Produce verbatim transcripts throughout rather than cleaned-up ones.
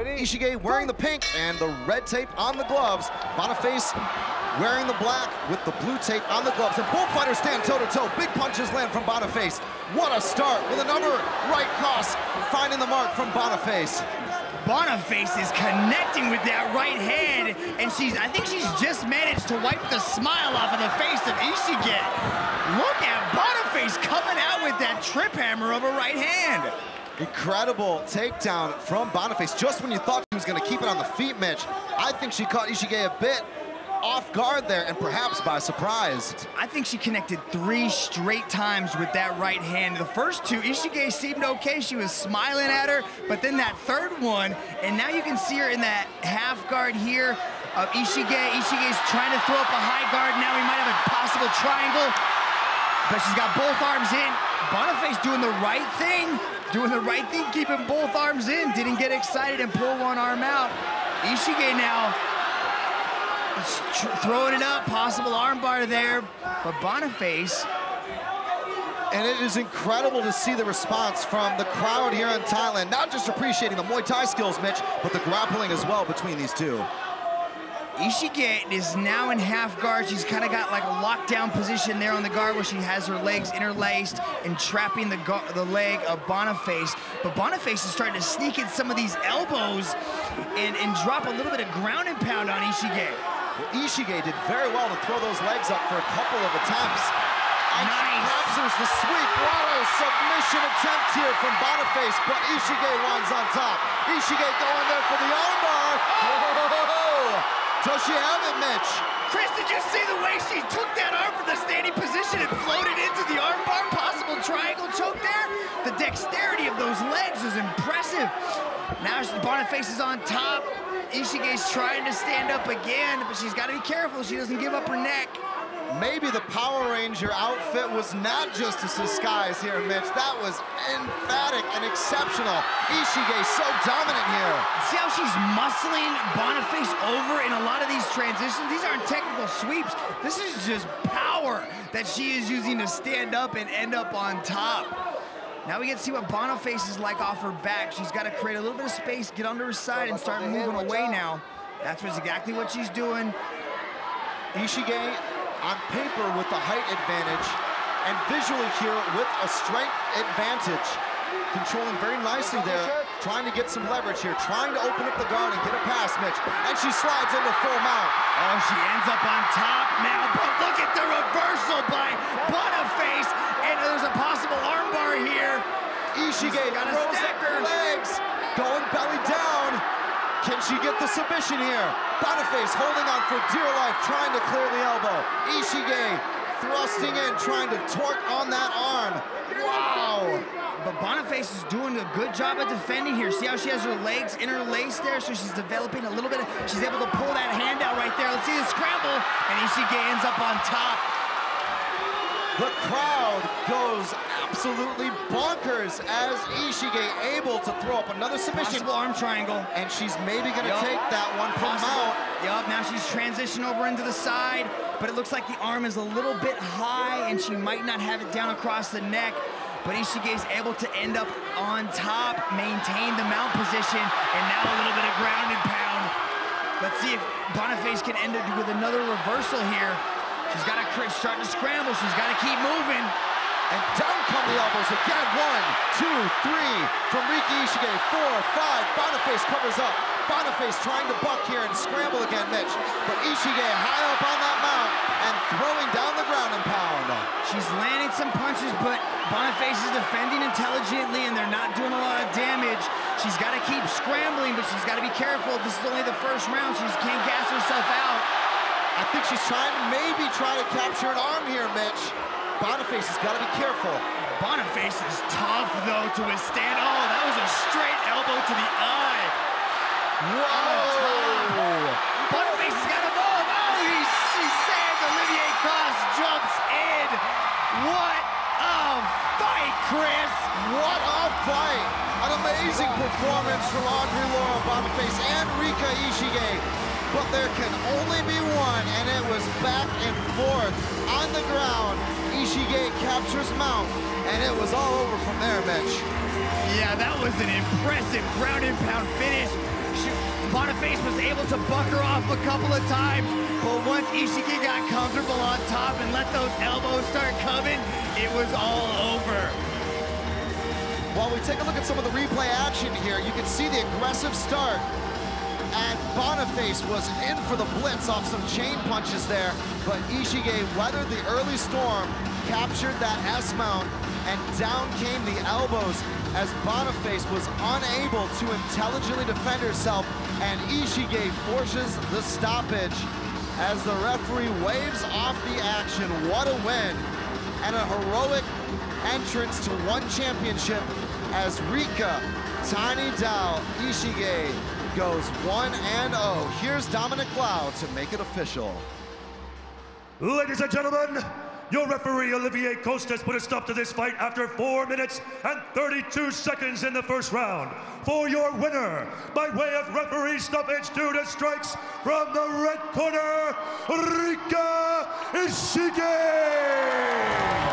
Ishige wearing the pink and the red tape on the gloves. Boniface wearing the black with the blue tape on the gloves. And both fighters stand toe-to-toe. Big punches land from Boniface. What a start with another right cross, finding the mark from Boniface. Boniface is connecting with that right hand, and she's, I think she's just managed to wipe the smile off of the face of Ishige. Look at Boniface coming out with that trip hammer of a right hand. Incredible takedown from Boniface. Just when you thought she was gonna keep it on the feet, Mitch, I think she caught Ishige a bit off guard there, and perhaps by surprise. I think she connected three straight times with that right hand. The first two, Ishige seemed okay. She was smiling at her, but then that third one, and now you can see her in that half guard here of Ishige. Ishige's trying to throw up a high guard. Now we might have a possible triangle, but she's got both arms in. Boniface doing the right thing, doing the right thing, keeping both arms in. Didn't get excited and pull one arm out. Ishige now throwing it up, possible armbar there, but Boniface. And it is incredible to see the response from the crowd here in Thailand, not just appreciating the Muay Thai skills, Mitch, but the grappling as well between these two. Ishige is now in half guard. She's kind of got like a lockdown position there on the guard where she has her legs interlaced and trapping the, the leg of Boniface. But Boniface is starting to sneak in some of these elbows and, and drop a little bit of ground and pound on Ishige. Well, Ishige did very well to throw those legs up for a couple of attempts. And nice. Captures the sweep. What a submission attempt here from Boniface, but Ishige winds on top. Ishige going there for the armbar. Oh! Does she have it, Mitch? Chris, did you see the way she took that arm from the standing position and floated into the armbar? Possible triangle choke there? The dexterity of those legs is impressive. Now Boniface is on top. Ishige's trying to stand up again, but she's got to be careful she doesn't give up her neck. Maybe the Power Ranger outfit was not just to disguise here, Mitch. That was emphatic and exceptional. Ishige so dominant here. See how she's muscling Boniface over in a lot of these transitions? These aren't technical sweeps. This is just power that she is using to stand up and end up on top. Now we get to see what Boniface is like off her back. She's got to create a little bit of space, get under her side, and start moving away now. That's exactly what she's doing. Ishige on paper with the height advantage, and visually here with a strength advantage. Controlling very nicely there, trying to get some leverage here, trying to open up the guard and get a pass, Mitch. And she slides into full mount. Oh, she ends up on top now, but look at the reversal by Boniface, and there's a possible armbar here. Ishige throws up her legs, going belly down. Can she get the submission here? Boniface holding on for dear life, trying to clear the elbow. Ishige thrusting in, trying to torque on that arm. Wow! But Boniface is doing a good job of defending here. See how she has her legs interlaced there? So she's developing a little bit of, she's able to pull that hand out right there. Let's see the scramble, and Ishige ends up on top. The crowd goes absolutely bonkers as Ishige able to throw up another submission. Possible arm triangle. And she's maybe gonna Yup. take that one from Possible. mount. Yup, now she's transitioned over into the side, but it looks like the arm is a little bit high and she might not have it down across the neck. But Ishige is able to end up on top, maintain the mount position, and now a little bit of ground and pound. Let's see if Boniface can end it with another reversal here. She's got to start to scramble. She's got to keep moving. And down come the elbows again. One, two, three from Rika Ishige. Four, five. Boniface covers up. Boniface trying to buck here and scramble again, Mitch. But Ishige high up on that mount and throwing down the ground and pound. She's landing some punches, but Boniface is defending intelligently and they're not doing a lot of damage. She's got to keep scrambling, but she's got to be careful. This is only the first round. She just can't gas herself out. I think she's trying to maybe try to capture an arm here, Mitch. Boniface has got to be careful. Boniface is tough, though, to withstand. Oh, that was a straight elbow to the eye. Whoa! Boniface has got a move. Oh, he's, he's saying Olivier Cross jumps in. What a fight, Chris. What a fight. An amazing performance from Audrey Laura Boniface and Rika Ishige. But there can only be one, and it was back and forth on the ground. Ishige captures mount, and it was all over from there, Mitch. Yeah, that was an impressive ground and pound finish. She Boniface was able to buck her off a couple of times, but once Ishige got comfortable on top and let those elbows start coming, it was all over. While we take a look at some of the replay action here, you can see the aggressive start. And Boniface was in for the blitz off some chain punches there, but Ishige weathered the early storm, captured that S-mount, and down came the elbows as Boniface was unable to intelligently defend herself, and Ishige forces the stoppage as the referee waves off the action. What a win, and a heroic entrance to one championship as Rika Tiny Doll Ishige goes one and oh. Here's Dominic Cloud to make it official. Ladies and gentlemen, your referee Olivier Coste has put a stop to this fight after four minutes and thirty-two seconds in the first round. For your winner, by way of referee stoppage due to strikes from the red corner, Rika Ishige!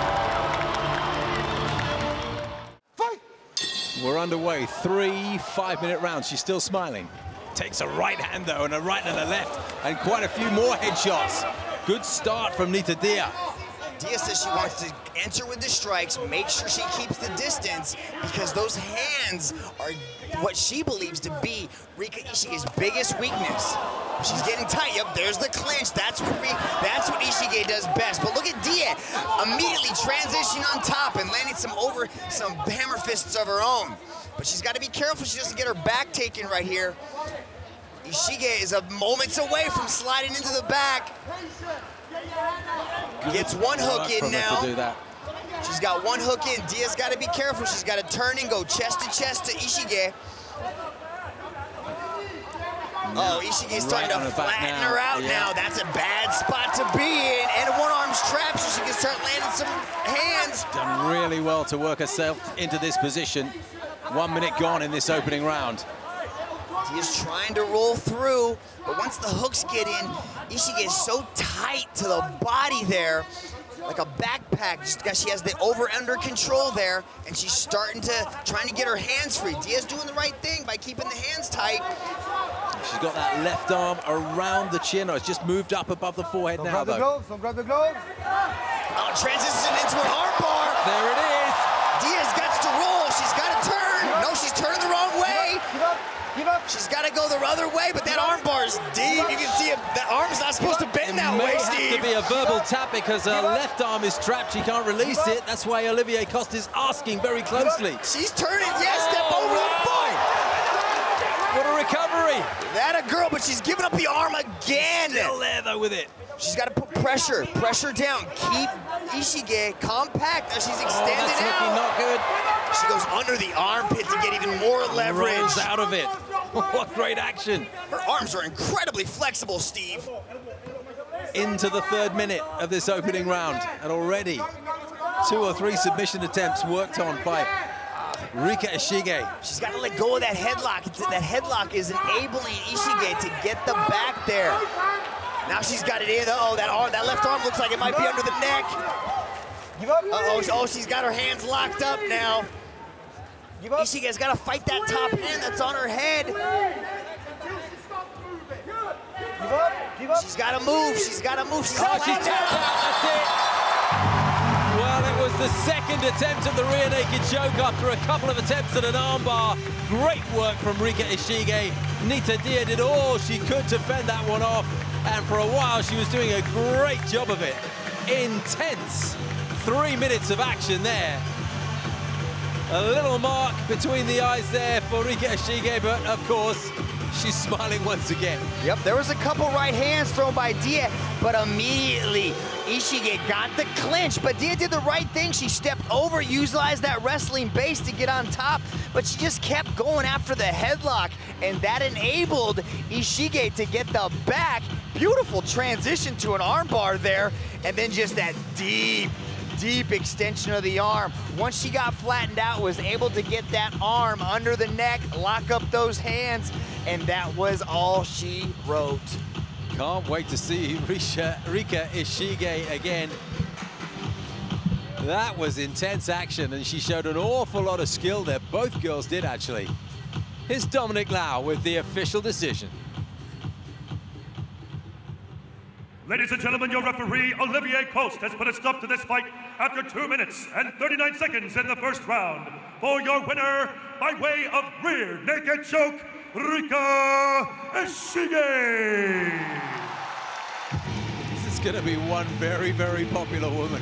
We're underway, three five-minute rounds. She's still smiling. Takes a right hand, though, and a right and a left, and quite a few more headshots. Good start from Nita Dia. Dia says she wants to enter with the strikes, make sure she keeps the distance, because those hands are what she believes to be Rika Ishige's biggest weakness. She's getting tight. Yep, there's the clinch. That's what Rika, that's what Ishige does best. But look at Dia immediately transitioning on top and landing some over some hammer fists of her own. But she's got to be careful she doesn't get her back taken right here. Ishige is a moments away from sliding into the back. Gets one hook in now. To do that. She's got one hook in. Dia's got to be careful. She's got to turn and go chest to chest to Ishige. Oh, Ishige's starting Right to flatten her out yeah. now. That's a bad spot to be in. And one arm's trapped, so she can start landing some hands. Done really well to work herself into this position. One minute gone in this opening round. Dia's trying to roll through, but once the hooks get in, Ishige is so tight to the body there, like a backpack, just because she has the over-under control there, and she's starting to, trying to get her hands free. Dia's doing the right thing by keeping the hands tight. She's got that left arm around the chin, or it's just moved up above the forehead Don't now, grab the though. gloves, don't grab the gloves. Oh, transition into an arm bar. There it is. Dia's got to roll. She's got to turn. No, she's turning the wrong way. Give up, give up. She's got to go the other way, but that arm bar is deep. You can see it. That arm's not supposed to bend that It may way, have Steve. to be a verbal tap because her left arm is trapped. She can't release it. That's why Olivier Coste is asking very closely. She's turning. Yes, step over the foot. What a recovery. That a girl, but she's giving up the arm again. Still there, though, with it. She's got to put pressure, pressure down. Keep Ishige compact as she's Oh, extended that's looking out. not good. She goes under the armpit to get even more leverage. Rolls out of it. What great action. Her arms are incredibly flexible, Steve. Into the third minute of this opening round, and already two or three submission attempts worked on by Rika Ishige. She's got to let go of that headlock. It's, that headlock is enabling Ishige to get the back there. Now she's got it in. Uh-oh, that arm, that left arm looks like it might be under the neck. Give up. Uh-oh, oh, she's got her hands locked up now. Give up. Ishige's got to fight that top hand that's on her head. Give up. Give up. She's got to move. She's got to move. She's Oh, got she's to tapped out. That's it. Well, it was the second attempt at the rear naked choke after a couple of attempts at an armbar. Great work from Rika Ishige. Nita Dia did all she could to fend that one off, and for a while she was doing a great job of it. Intense three minutes of action there. A little mark between the eyes there for Rika Ishige, but of course, she's smiling once again. Yep, there was a couple right hands thrown by Dia, but immediately Ishige got the clinch. But Dia did the right thing. She stepped over, utilized that wrestling base to get on top, but she just kept going after the headlock, and that enabled Ishige to get the back. Beautiful transition to an armbar there, and then just that deep, deep extension of the arm. Once she got flattened out, was able to get that arm under the neck, lock up those hands, and that was all she wrote. Can't wait to see Rika, Rika Ishige again. That was intense action, and she showed an awful lot of skill there. Both girls did, actually. Here's Dominic Lau with the official decision. Ladies and gentlemen, your referee, Olivier Coste, has put a stop to this fight after two minutes and thirty-nine seconds in the first round. For your winner, by way of rear naked choke, Rika Ishige. This is going to be one very, very popular woman.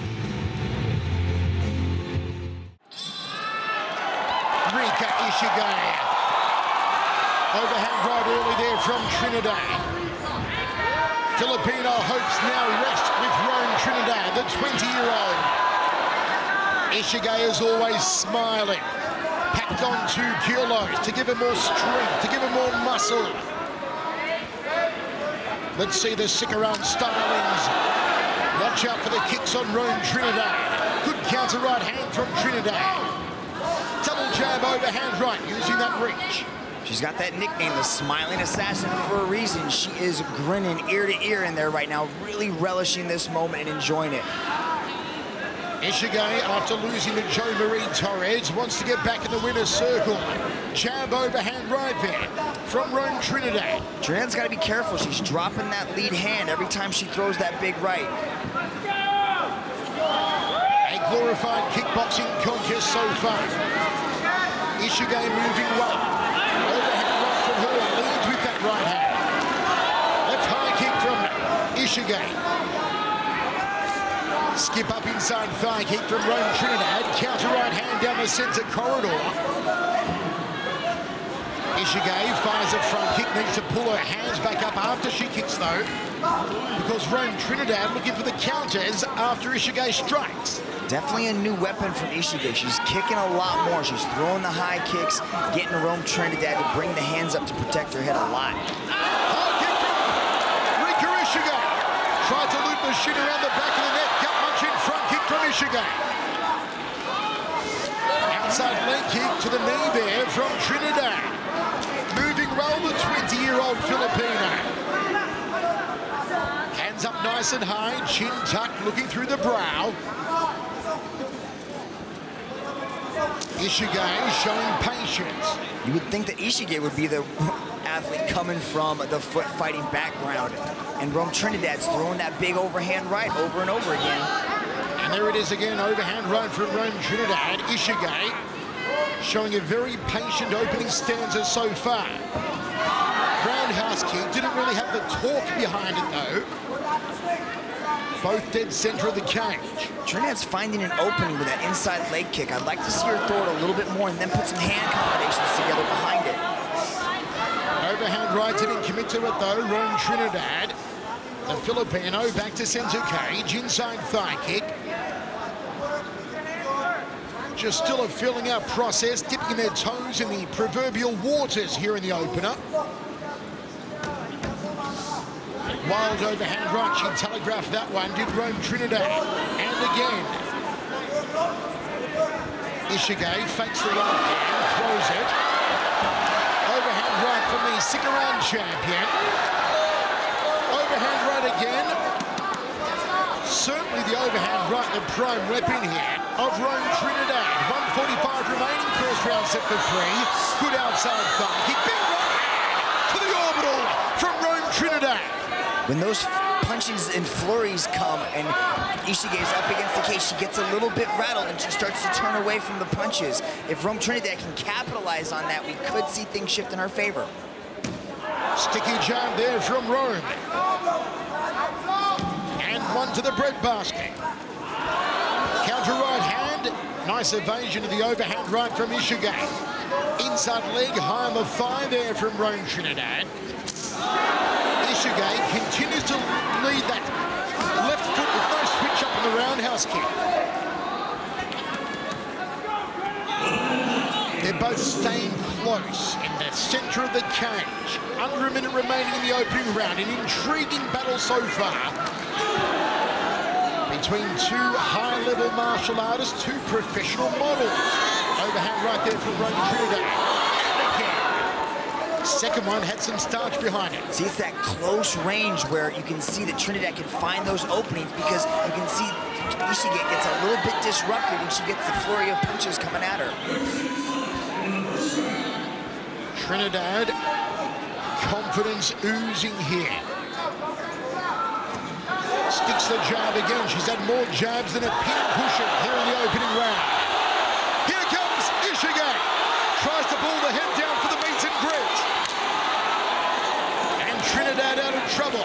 Rika Ishige. Overhand right early there from Trinidad. Filipino hopes now rest with Rome Trinidad, the twenty-year-old. Ishige is always smiling. Packed on two kilos to give her more strength, to give her more muscle. Let's see the Sikaran stylings. Watch out for the kicks on Rome Trinidad. Good counter right hand from Trinidad. Double jab overhand right, using that reach. She's got that nickname, the Smiling Assassin, for a reason. She is grinning ear to ear in there right now, really relishing this moment and enjoying it. Ishige, after losing to Joe Marie Torres, wants to get back in the winner's circle. Jab overhand right there from Rome Trinidad. Trinidad's got to be careful. She's dropping that lead hand every time she throws that big right. A glorified kickboxing contest so far. Ishige moving well. Overhand right from her, leads with that right hand. Left high kick from Ishige. Skip up inside thigh kick from Rome Trinidad. Counter right hand down the center corridor. Ishige fires a front kick, needs to pull her hands back up after she kicks though, because Rome Trinidad looking for the counters after Ishige strikes. Definitely a new weapon from Ishige. She's kicking a lot more. She's throwing the high kicks, getting Rome Trinidad to bring the hands up to protect her head a lot. High kick from Rika Ishige. Tried to loop the shin around the back of the net. Gut punch in front kick from Ishige. Outside leg kick to the knee there from Trinidad. Moving well, the twenty-year-old Filipino. Hands up nice and high, chin tucked, looking through the brow. Ishige showing patience. You would think that Ishige would be the athlete coming from the foot fighting background. And Rome Trinidad's throwing that big overhand right over and over again. And there it is again, overhand right from Rome Trinidad. Ishige showing a very patient opening stanza so far. Roundhouse kick, didn't really have the torque behind it though. Both dead center of the cage. Trinidad's finding an opening with that inside leg kick. I'd like to see her throw it a little bit more and then put some hand combinations together behind it. Overhand right, didn't commit to it though. Rome Trinidad, the Filipino, back to center cage, inside thigh kick. Just still a filling out process, dipping their toes in the proverbial waters here in the opener. Wild overhand right, she telegraphed that one, did Rome Trinidad. And again. Ishige fakes the right hand, throws it. Overhand right from the Sikaran champion. Overhand right again. Certainly the overhand right, the prime weapon here of Rome Trinidad. one forty-five remaining, first round set for three. Good outside thigh kick, big right hand to the orbital from Rome Trinidad. When those punches and flurries come and Ishige's up against the cage, she gets a little bit rattled and she starts to turn away from the punches. If Rome Trinidad can capitalize on that, we could see things shift in her favor. Sticky jab there from Rome. And one to the breadbasket. Counter right hand. Nice evasion of the overhand right from Ishige. Inside leg, high on the thigh there from Rome Trinidad. Ishige continues to lead that left foot with no switch up in the roundhouse kick. They're both staying close in the center of the cage. Under a minute remaining in the opening round. An intriguing battle so far between two high-level martial artists, two professional models. Overhand right there from Rome Trinidad. And again. Second one had some starch behind it. See, it's that close range where you can see that Trinidad can find those openings because you can see Ishige gets a little bit disrupted when she gets the flurry of punches coming at her. Trinidad, confidence oozing here. Sticks the jab again. She's had more jabs than a pin cushion here in the opening round. Here comes Ishige. Tries to pull the head down for the meet and greet. And Trinidad out of trouble.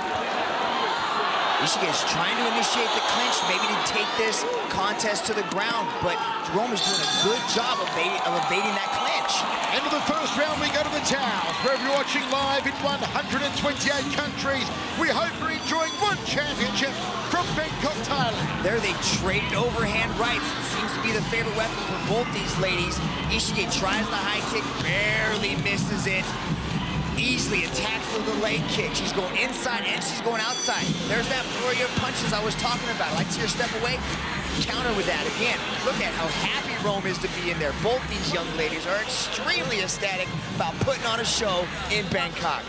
Ishige is trying to initiate the clinch, maybe to take this contest to the ground, but Jerome is doing a good job of evading, of evading that clinch. End of the first round, we go to the towel. For everyone watching live in one hundred twenty-eight countries, we hope you're enjoying one championship from Bangkok, Thailand. There they traded overhand rights. It seems to be the favorite weapon for both these ladies. Ishige tries the high kick, barely misses it. Easily attacks with the leg kick. She's going inside and she's going outside. There's that flurry of punches I was talking about. I like to see her step away, counter with that. Again, look at how happy Rome is to be in there. Both these young ladies are extremely ecstatic about putting on a show in Bangkok.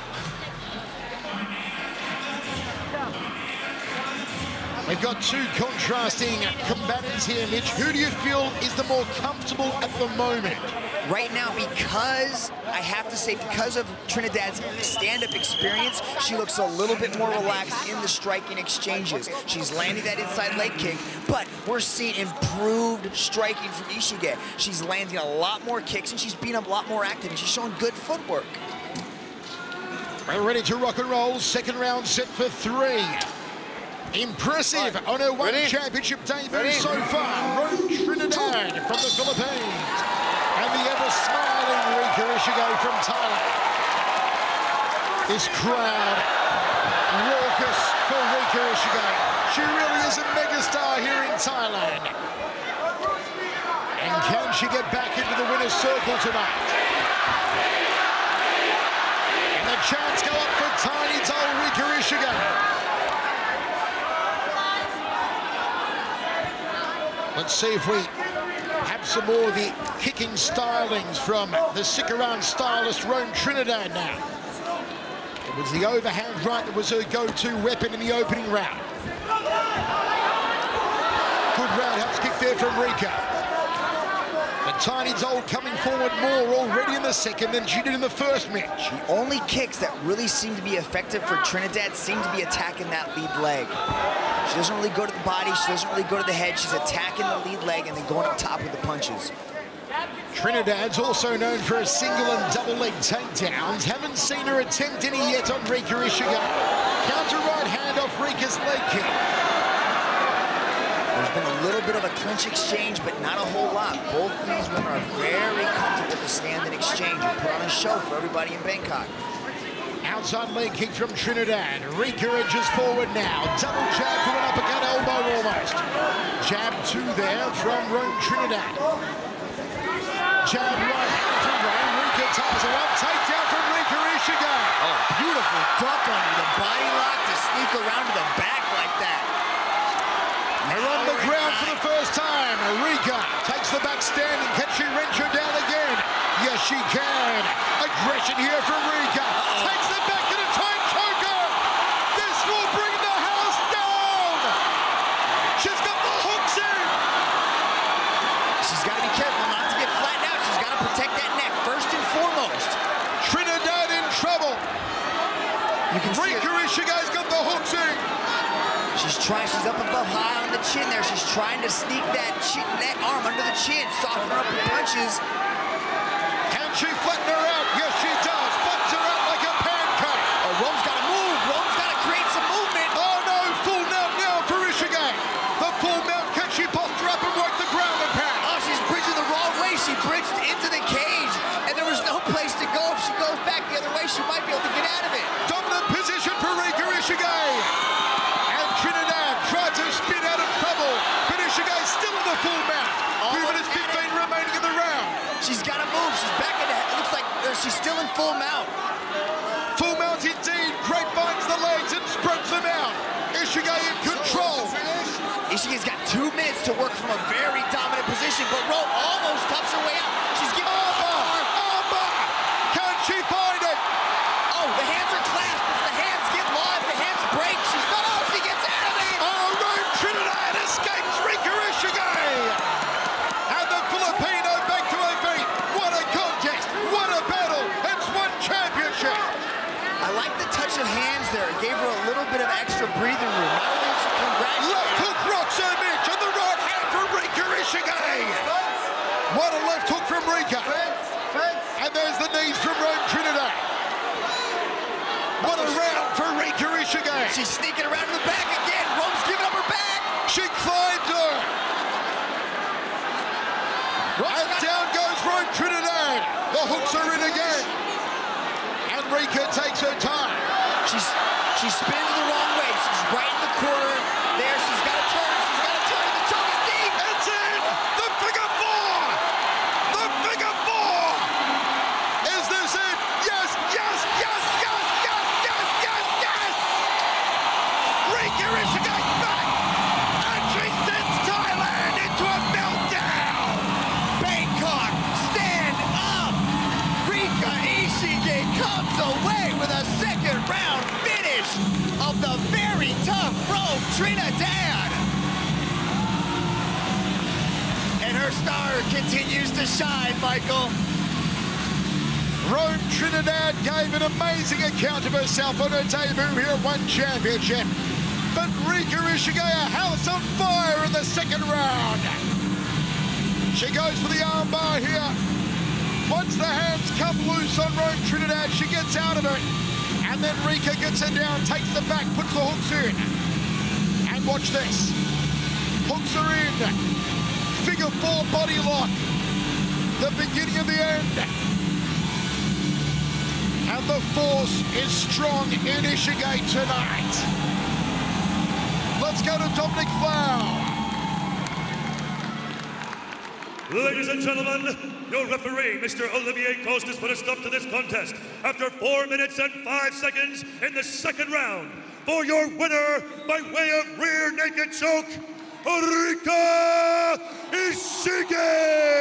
We've got two contrasting combatants here, Mitch. Who do you feel is the more comfortable at the moment? Right now, because, I have to say, because of Trinidad's stand-up experience, she looks a little bit more relaxed in the striking exchanges. She's landing that inside leg kick, but we're seeing improved striking from Ishige. She's landing a lot more kicks, and she's being a lot more active, and she's showing good footwork. We're ready to rock and roll. Second round set for three. Impressive on her one Ready? championship debut Ready? so far. Rome Trinidad from the Philippines. And the ever-smiling Rika Ishige from Thailand. This crowd, raucous for Rika Ishige. She really is a megastar here in Thailand. And can she get back into the winner's circle tonight? And the chants go up for tiny old Rika Ishige. Let's see if we have some more of the kicking stylings from the Sikaran stylist Rome Trinidad now. It was the overhand right that was her go-to weapon in the opening round. Good roundhouse kick there from Rika. The tiny doll coming forward more already in the second than she did in the first match. The only kicks that really seem to be effective for Trinidad seem to be attacking that lead leg. She doesn't really go to the body, she doesn't really go to the head, she's attacking the lead leg and then going up top with the punches. Trinidad's also known for her single and double leg takedowns. Haven't seen her attempt any yet on Rika Ishige. Counter right hand off Rika's leg kick. There's been a little bit of a clinch exchange, but not a whole lot. Both of these women are very comfortable to stand and exchange and put on a show for everybody in Bangkok. Outside leg kick from Trinidad. Rika edges forward now. Double jab to an uppercut elbow almost. Jab two there from Rome Trinidad. Jab right hand from Rome. Rika ties her up. Takedown from Rika Ishige. Oh, beautiful duck on her. The body lock to sneak around to the back like that. They're on the ground for the first time. Rika takes the back standing. Can she wrench her down again? Yes, she can. Aggression here from Rika. Uh-oh. Takes the back in a tight choker. This will bring the house down. She's got the hooks in. She's got to be careful not to get flattened out. She's got to protect that neck first and foremost. Trinidad in trouble. You can see Rika Ishige's got the hooks in. She's trying, she's up above high on the chin there. She's trying to sneak that chin, that arm under the chin, soften her up with punches. Can she flatten her out? Yes, she does. Flattens her out like a pancake. Oh, Rome's got to move. Rome's got to create some movement. Oh, no. Full mount now for Ishige. The full mount. Can she posture up and work the ground and pound? Oh, she's bridging the wrong way. She bridged into the cage, and there was no place to go. If she goes back the other way, she might be able to get out of it. Dominant position for Rika Ishige. Trinidad tried to spin out of trouble, but Ishige's still in the full mount. Three minutes fifteen remaining in the round. She's got to move. She's back in the head. It looks like she's still in full mount. Full mount indeed. Grapevines the legs and spreads them out. Ishige in control. Ishige's got two minutes to work from a very dominant position, but Rome almost toughs her way out. She's giving Armbar! Armbar! Can she find it? Oh, the hands are clasped. If the hands get live, the hands break. She's not. Oh, she gets out of it. Oh, Rome Trinidad escapes Rika Ishige. And the Filipino back to her feet. What a contest. What a battle. What a left hook from Rika. And there's the knees from Rome Trinidad. What a round for Rika Ishige. She's sneaking around to the back again. Rome's giving up her back. She climbed her. And down goes Rome Trinidad. The hooks are in again. And Rika takes her time. She's she's spinning the wrong way. She's right in the corner. There, she's got to turn. She's got to turn. The choke is deep. It's in. The figure four. The figure four. Is this it? Yes, yes, yes, yes, yes, yes, yes, yes. Rika Ishige back. And she sends Thailand into a meltdown. Bangkok, stand up. Rika Ishige comes away with a second round finish of the very tough Rome Trinidad. And her star continues to shine, Michael. Rome Trinidad gave an amazing account of herself on her debut here at One Championship. But Rika Ishige, a house on fire in the second round. She goes for the armbar here. Once the hands come loose on Rome Trinidad, she gets out of it. And then Rika gets her down, takes the back, puts the hooks in. And watch this. Hooks are in. Figure four body lock. The beginning of the end. And the force is strong in Ishige tonight. Let's go to Dominic Flau. Ladies and gentlemen, your referee, Mister Olivier Coste, has put a stop to this contest after four minutes and five seconds in the second round. For your winner, by way of rear naked choke, Rika Ishige!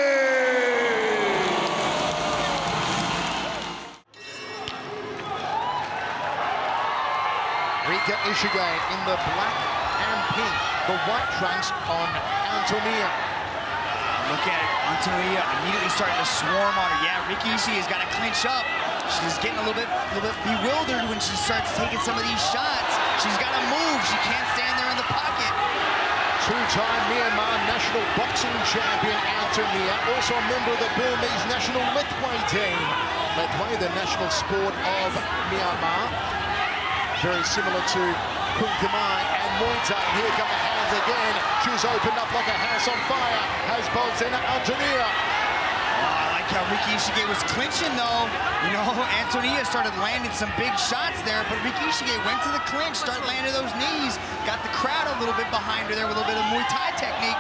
Rika Ishige in the black and pink, the white trunks on Antoniyar. Look at it. Antoniyar immediately starting to swarm on her. Yeah, Rika Ishige's got to clinch up. She's getting a little bit, a little bit bewildered when she starts taking some of these shots. She's got to move. She can't stand there in the pocket. Two-time Myanmar national boxing champion Antoniyar, also a member of the Burmese national Lethwei team. Lethwei, the national sport of Myanmar. Very similar to Kung Khmer and Muay Thai. Here come the hands again. She's opened up like a house on fire. Has Bozhena Antoniyar. Oh, I like how Rika Ishige was clinching, though. You know, Antoniyar started landing some big shots there, but Rika Ishige went to the clinch, started landing those knees, got the crowd a little bit behind her there with a little bit of Muay Thai technique.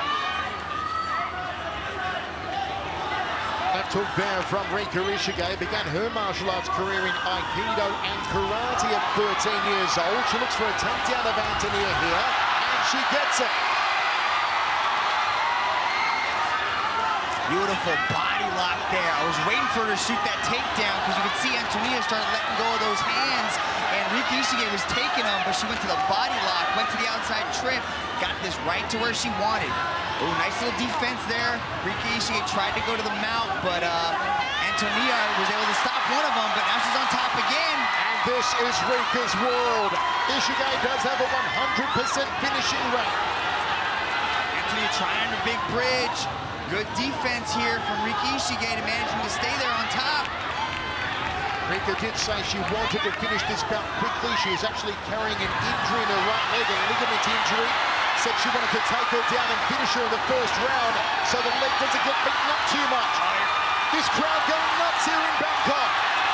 Left hook there from Rika Ishige. Began her martial arts career in Aikido and Karate at thirteen years old. She looks for a takedown of Antoniyar here, and she gets it. Beautiful body lock there. I was waiting for her to shoot that takedown because you could see Antoniyar start letting go of those hands, and Rika Ishige was taking them, but she went to the body lock, went to the outside trip, got this right to where she wanted. Oh, nice little defense there. Rika Ishige tried to go to the mount, but uh, Antoniyar was able to stop one of them, but now she's on top again. And this is Rika's world. Ishige does have a one hundred percent finishing rate. Antoniyar trying her big bridge. Good defense here from Rika Ishige to managing to stay there on top. Rika did say she wanted to finish this bout quickly. She is actually carrying an injury in her right leg, a ligament injury. Said she wanted to take her down and finish her in the first round so the leg doesn't get beaten up too much. This crowd going nuts here in Bangkok.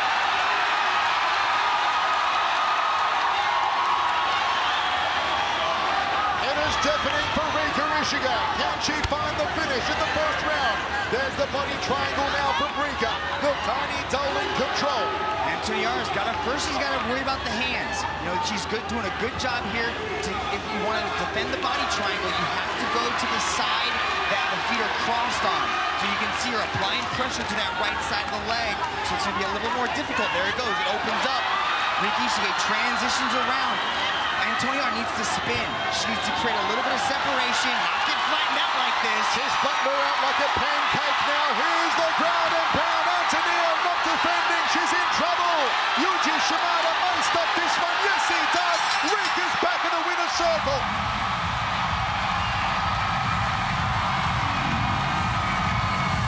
It is deafening for Rika Ishige. Can she find the finish in the first round? There's the body triangle now from Rika. The tiny doll in control. Antoniyar's got to, first she's got to worry about the hands. You know, she's good, doing a good job here. To, if you want to defend the body triangle, you have to go to the side that the feet are crossed on. So you can see her applying pressure to that right side of the leg. So it's going to be a little bit more difficult. There it goes, it opens up. Rika Ishige transitions around. Antoniyar needs to spin. She needs to create a little bit of separation, not get flattened out like this. She's buttoned her out like a pancake now. Here's the ground and pound. Antoniyar not defending. She's in trouble. Yuji Shimada may stop this one. Yes, he does. Rika's back in the winner's circle.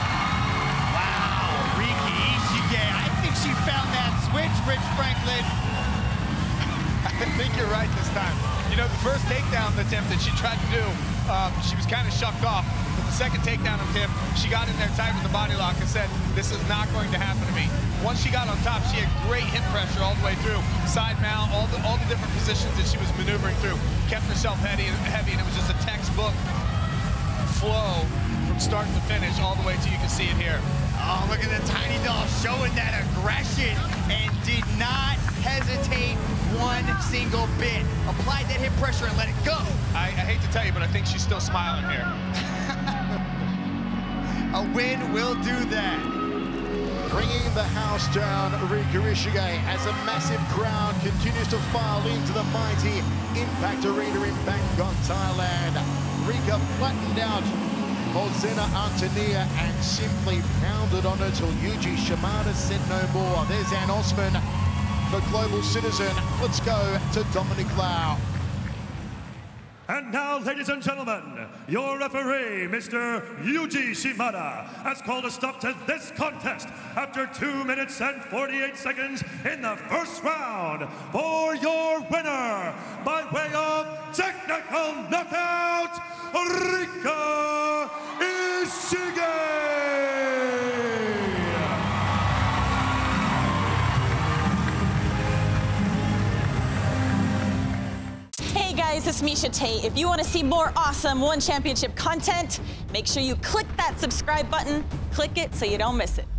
Rich Franklin. I think you're right this time. You know, the first takedown attempt that she tried to do, um, she was kind of shucked off. But the second takedown attempt, she got in there tight with the body lock and said, this is not going to happen to me. Once she got on top, she had great hip pressure all the way through. Side mount, all the, all the different positions that she was maneuvering through. Kept herself heavy, heavy, and it was just a textbook flow from start to finish all the way till you can see it here. Oh, look at the tiny doll showing that aggression and did not hesitate one single bit. Applied that hip pressure and let it go. I, I hate to tell you, but I think she's still smiling here. A win will do that. Bringing the house down, Rika Ishige, as a massive crowd continues to file into the mighty Impact Arena in Bangkok, Thailand. Rika flattened out Bozhena Antoniyar and simply pounded on her till Yuji Shimada said no more. There's Ann Osman, the global citizen. Let's go to Dominic Lau. And now, ladies and gentlemen, your referee, Mister Yuji Shimada, has called a stop to this contest after two minutes and forty-eight seconds in the first round for your winner by way of technical knockout, Rika Ishige! Hey guys, it's Misha Tate. If you want to see more awesome One Championship content, make sure you click that subscribe button. Click it so you don't miss it.